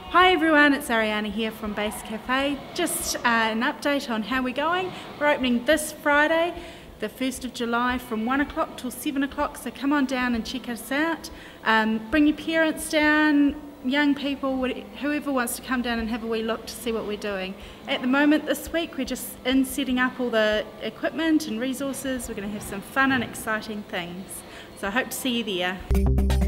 Hi everyone, it's Ariana here from Base Cafe. Just an update on how we're going. We're opening this Friday, the 1st of July from 1 o'clock till 7 o'clock, so come on down and check us out. Bring your parents down, young people, whoever wants to come down and have a wee look to see what we're doing. At the moment this week we're just in setting up all the equipment and resources. We're going to have some fun and exciting things. So I hope to see you there.